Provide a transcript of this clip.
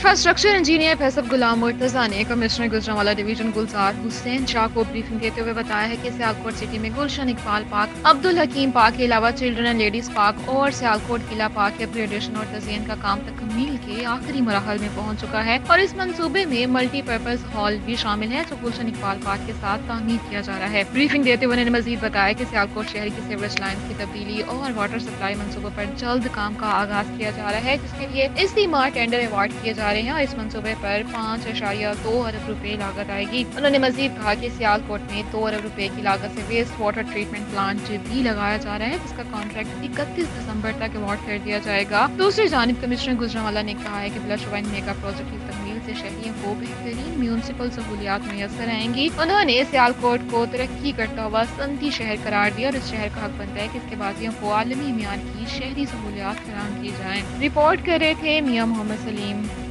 Infrastructure engineer Faisal Ghulam Murtaza نے commissioner Gujranwala division گلزارحسین کو briefing دیتے ہوئے بتایا ہے کہ سیالکوٹ سٹی میں گلشن اقبال پارک، عبدالحکیم پارک کے علاوہ چلڈرن اینڈ لیڈیز پارک اور سیالکوٹ قلعہ پارک کے اپ گریڈیشن اور تزئین کا کام تکمیل کے آخری مراحل میں پہنچ چکا ہے اور اس منصوبے میں ملٹی پرپز ہال بھی شامل ہے جو گلشن اقبال پارک کے ساتھ تعمیر کیا جا رہا ہے۔ بریفنگ دیتے ہوئے انہوں نے مزید بتایا کہ سیالکوٹ شہر کی سیوریج لائنز کی تبدیلی اور واٹر سپلائی منصوبوں پر جلد کام کا آغاز کیا جا رہا ہے، جس کے لیے استعمار ٹینڈر ایوارڈ کیے جا رہے ہیں اور اس منصوبے پر 5.2 ارب روپے لاگت آئے گی۔ انہوں نے مزید کہا کہ سیالکوٹ میں 2 ارب روپے کی لاگت سے ویسٹ واٹر ٹریٹمنٹ پلانٹ بھی لگایا جا رہا ہے، جس کا کانٹریکٹ 31 دسمبر تک ایوارڈ کر دیا جائے گا۔ دوسری جانب کمشنر گوجرانوالہ نے کہا ہے کہ بلٹن میگا پروجیکٹ کی تکمیل سے شہریوں کو بہترین میونسپل سہولیات میسر آئیں گی۔ انہوں نے سیالکوٹ کو ترقی کرتا ہوا صنعتی شہر قرار دیا اور اس شہر کا حق بنتا ہے کہ اس کے باشندوں کو عالمی معیار کی شہری سہولیات فراہم کی جائیں۔ رپورٹ کر رہے تھے میاں محمد سلیم۔